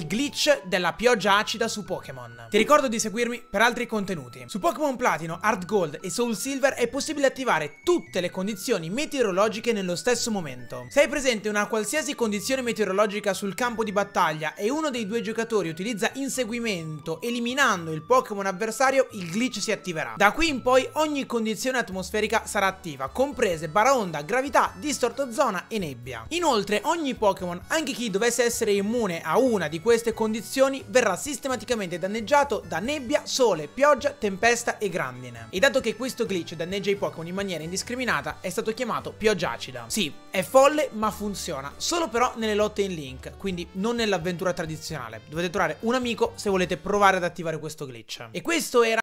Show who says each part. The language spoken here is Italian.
Speaker 1: glitch della pioggia acida su Pokémon. Ti ricordo di seguirmi per altri contenuti. Su Pokémon Platino, Heart Gold e Soul Silver è possibile attivare tutte le condizioni meteorologiche nello stesso momento. Se hai presente una qualsiasi condizione meteorologica sul campo di battaglia e uno dei due giocatori utilizza inseguimento eliminando il Pokémon avversario, il glitch si attiverà. Da qui in poi ogni condizione atmosferica sarà attiva, comprese baraonda, gravità, distorto zona e nebbia. Inoltre ogni Pokémon, anche chi dovesse essere immune a una di queste condizioni, verrà sistematicamente danneggiato da nebbia, sole, pioggia, tempesta e grandine. E dato che questo glitch danneggia i Pokémon in maniera indiscriminata, è stato chiamato pioggia acida. Sì, è folle ma funziona, solo però nelle lotte in Link, quindi non nell'avventura tradizionale. Dovete trovare un amico se volete provare ad attivare questo glitch. E questo era